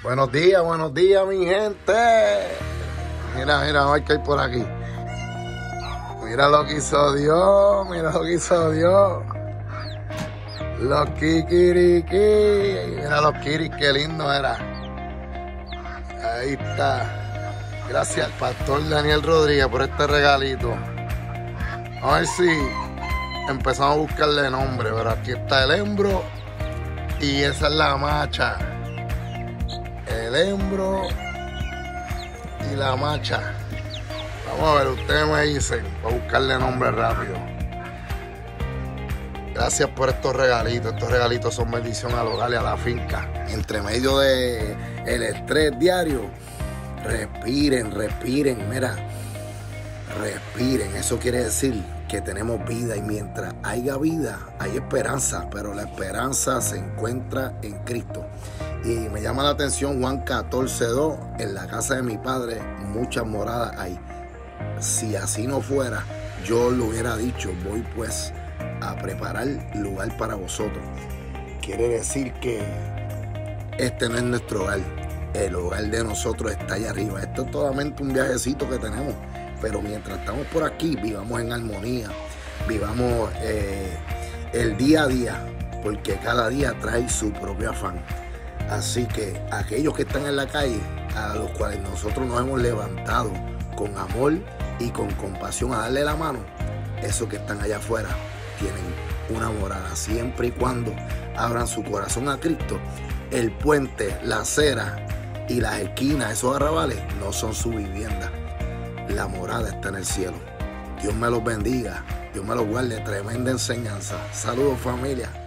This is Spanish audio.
Buenos días, mi gente. Mira, a ver qué hay por aquí. Mira lo que hizo Dios, Los kikiriki. Mira los kiris, qué lindo era. Ahí está. Gracias al pastor Daniel Rodríguez por este regalito. A ver si empezamos a buscarle nombre, pero aquí está el hembro y esa es la macha. El hembro y la macha. Vamos a ver, ustedes me dicen para buscarle nombre rápido. Gracias por estos regalitos. Estos regalitos son bendición al hogar y a la finca. Entre medio de el estrés diario, respiren, mira. Respiren, eso quiere decir que tenemos vida y mientras haya vida hay esperanza, pero la esperanza se encuentra en Cristo. Y me llama la atención Juan 14:2, en la casa de mi padre muchas moradas hay. Si así no fuera, yo lo hubiera dicho, voy pues a preparar lugar para vosotros. Quiere decir que este no es nuestro hogar, el hogar de nosotros está allá arriba. Esto es solamente un viajecito que tenemos. Pero mientras estamos por aquí, vivamos en armonía, vivamos el día a día, porque cada día trae su propio afán. Así que aquellos que están en la calle, a los cuales nosotros nos hemos levantado con amor y con compasión a darle la mano, esos que están allá afuera tienen una morada. Siempre y cuando abran su corazón a Cristo, el puente, la acera y las esquinas, esos arrabales, no son su vivienda. La morada está en el cielo. Dios me los bendiga, Dios me los guarde. Tremenda enseñanza. Saludos, familia.